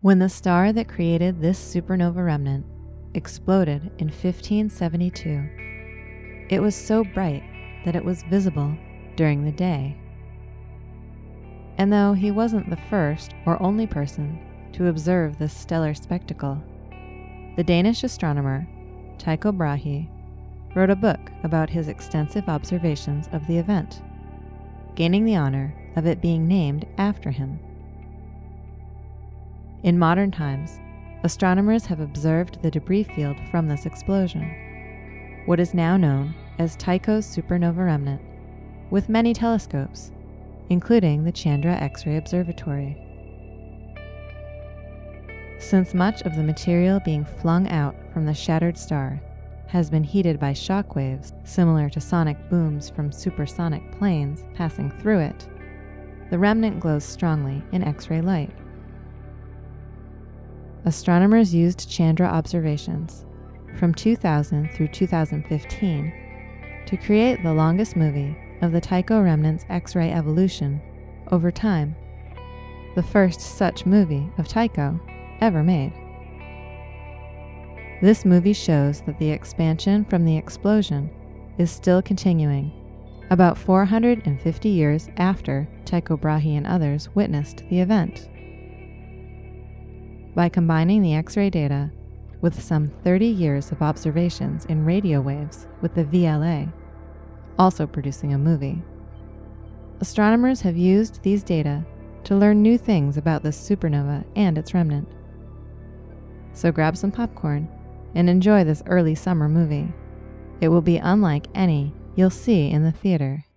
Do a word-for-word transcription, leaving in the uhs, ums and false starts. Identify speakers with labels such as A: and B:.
A: When the star that created this supernova remnant exploded in fifteen seventy-two, it was so bright that it was visible during the day. And though he wasn't the first or only person to observe this stellar spectacle, the Danish astronomer Tycho Brahe wrote a book about his extensive observations of the event, gaining the honor of it being named after him. In modern times, astronomers have observed the debris field from this explosion, what is now known as Tycho's Supernova Remnant, with many telescopes, including the Chandra X-ray Observatory. Since much of the material being flung out from the shattered star has been heated by shock waves similar to sonic booms from supersonic planes passing through it, the remnant glows strongly in X-ray light. Astronomers used Chandra observations from two thousand through two thousand fifteen to create the longest movie of the Tycho remnant's X-ray evolution over time, the first such movie of Tycho ever made. This movie shows that the expansion from the explosion is still continuing, about four hundred fifty years after Tycho Brahe and others witnessed the event. By combining the X-ray data with some thirty years of observations in radio waves with the V L A, also producing a movie, astronomers have used these data to learn new things about this supernova and its remnant. So grab some popcorn and enjoy this early summer movie. It will be unlike any you'll see in the theater